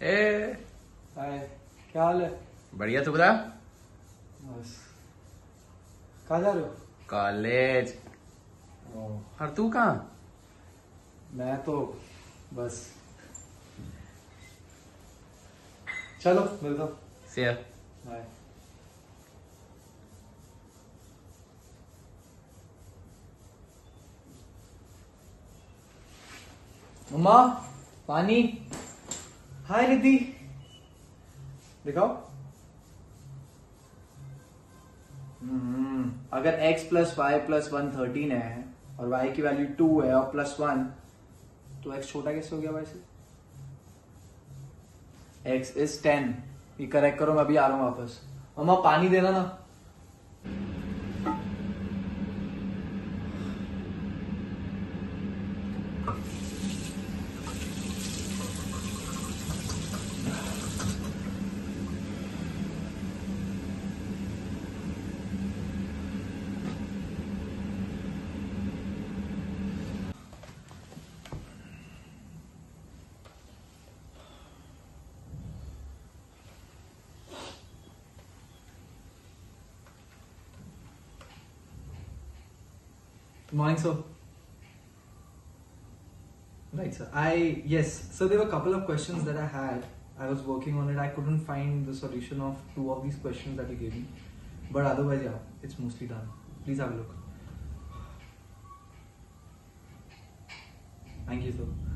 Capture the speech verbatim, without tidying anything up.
ए हाय, क्या हाल है? बढ़िया, तू बता। बस। कहाँ जा रहे हो? कॉलेज। और तू कहाँ? मैं तो बस। चलो मिलता हूँ। से बाय। मम्मा, पानी। हाय रिद्धि, दिखाओ। हम्म अगर x plus y plus one thirteen है और y की वैल्यू टू है और प्लस वन, तो x छोटा कैसे हो गया y से? x is ten. ये करेक्ट करो, मैं अभी आ रहा हूँ वापस। मम्मा पानी देना ना। Morning, sir. Right, sir. I yes. So there were a couple of questions that I had. I was working on it. I couldn't find the solution of two of these questions that you gave me, but otherwise, yeah, it's mostly done. Please have a look. Thank you, sir.